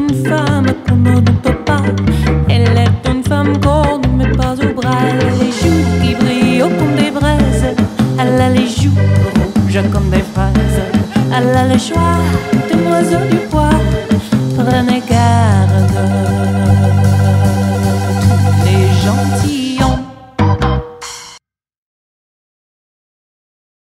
une femme qu'on ne doute pas. Elle est une femme qu'on ne met pas au bras. Elle a les joues qui brillent comme des braises. Elle a les joues rouges comme des fraises. Elle a le choix d'un oiseau du bois. Prenez garde.